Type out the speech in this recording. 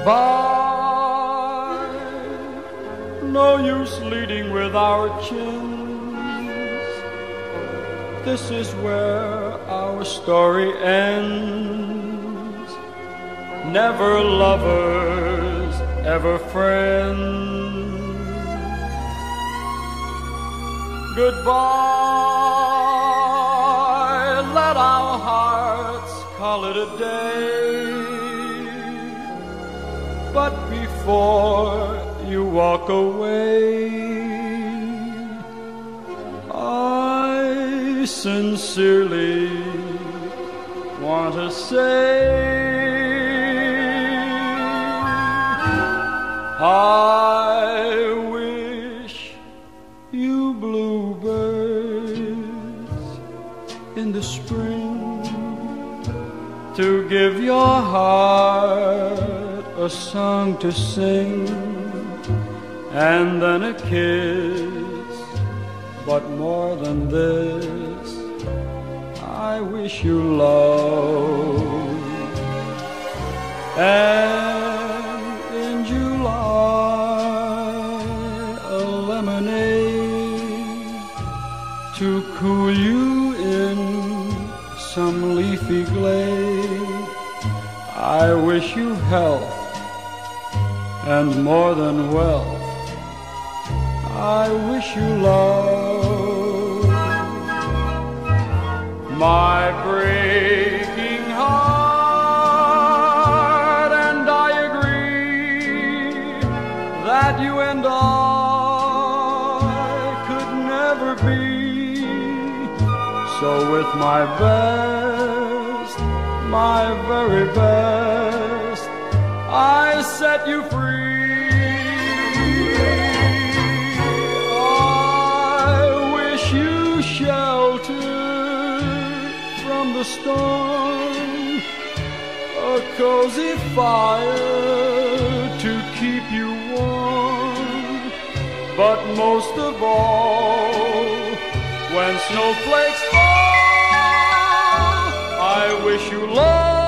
goodbye. No use leading with our chins. This is where our story ends. Never lovers, ever friends. Goodbye, let our hearts call it a day. But before you walk away, I sincerely want to say I wish you bluebirds in the spring to give your heart a song to sing, and then a kiss. But more than this, I wish you love. And in July, a lemonade to cool you in some leafy glade. I wish you health and more than wealth. I wish you love. My breaking heart and I agree that you and I could never be. So with my best, my very best, I set you free. From the storm, a cozy fire to keep you warm. But most of all, when snowflakes fall, I wish you love.